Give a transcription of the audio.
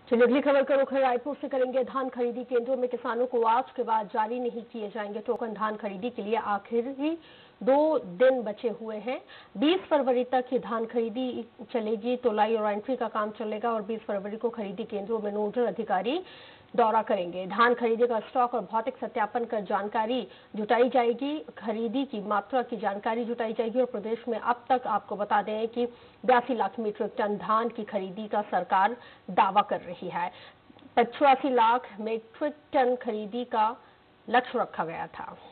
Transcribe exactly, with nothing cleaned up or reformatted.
चलिए अगली खबर का रुख रायपुर से करेंगे। धान खरीदी केंद्रों में किसानों को आज के बाद जारी नहीं किए जाएंगे टोकन। धान खरीदी के लिए आखिरी दो दिन बचे हुए हैं। बीस फरवरी तक ये धान खरीदी चलेगी। तोलाई और एंट्री का काम चलेगा और बीस फरवरी को खरीदी केंद्रों में नोडल अधिकारी दौरा करेंगे। धान खरीदी का स्टॉक और भौतिक सत्यापन कर जानकारी जुटाई जाएगी। खरीदी की मात्रा की जानकारी जुटाई जाएगी और प्रदेश में अब तक आपको बता दें कि बयासी लाख मीट्रिक टन धान की खरीदी का सरकार दावा कर रही है। पचासी लाख मीट्रिक टन खरीदी का लक्ष्य रखा गया था।